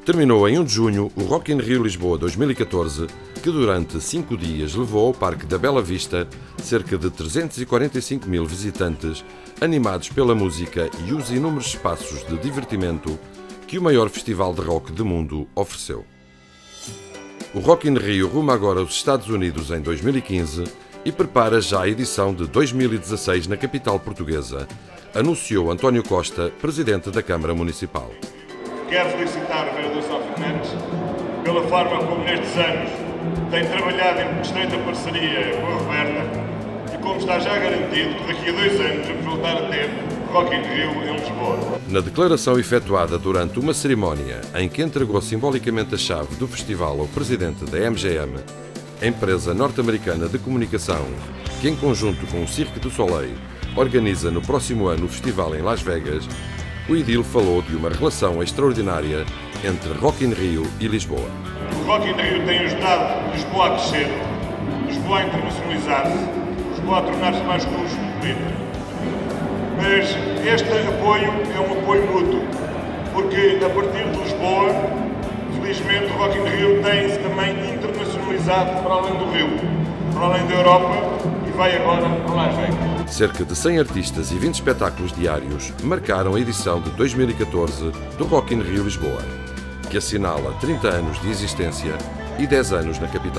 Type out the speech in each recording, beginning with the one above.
Terminou em 1 de junho o Rock in Rio Lisboa 2014, que durante 5 dias levou ao Parque da Bela Vista cerca de 345 mil visitantes, animados pela música e os inúmeros espaços de divertimento que o maior festival de rock do mundo ofereceu. O Rock in Rio ruma agora aos Estados Unidos em 2015 e prepara já a edição de 2016 na capital portuguesa, anunciou António Costa, presidente da Câmara Municipal. Quero felicitar o vereador Sófio Mendes pela forma como nestes anos tem trabalhado em estreita parceria com a Roberta e como está já garantido que daqui a 2 anos vamos voltar a ter Rock in Rio em Lisboa. Na declaração efetuada durante uma cerimónia em que entregou simbolicamente a chave do festival ao presidente da MGM, a empresa norte-americana de comunicação, que em conjunto com o Cirque du Soleil organiza no próximo ano o festival em Las Vegas, o edil falou de uma relação extraordinária entre Rock in Rio e Lisboa. O Rock in Rio tem ajudado Lisboa a crescer, Lisboa a internacionalizar-se, Lisboa a tornar-se mais cosmopolita. Mas este apoio é um apoio mútuo, porque a partir de Lisboa, felizmente o Rock in Rio tem-se também internacionalizado para além do Rio, para além da Europa e vai agora para Las Vegas. Cerca de 100 artistas e 20 espetáculos diários marcaram a edição de 2014 do Rock in Rio Lisboa, que assinala 30 anos de existência e 10 anos na capital.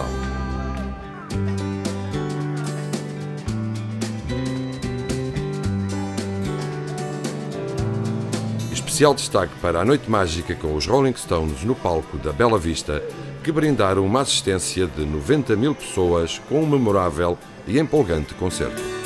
Especial destaque para a noite mágica com os Rolling Stones no palco da Bela Vista, que brindaram uma assistência de 90 mil pessoas com um memorável e empolgante concerto.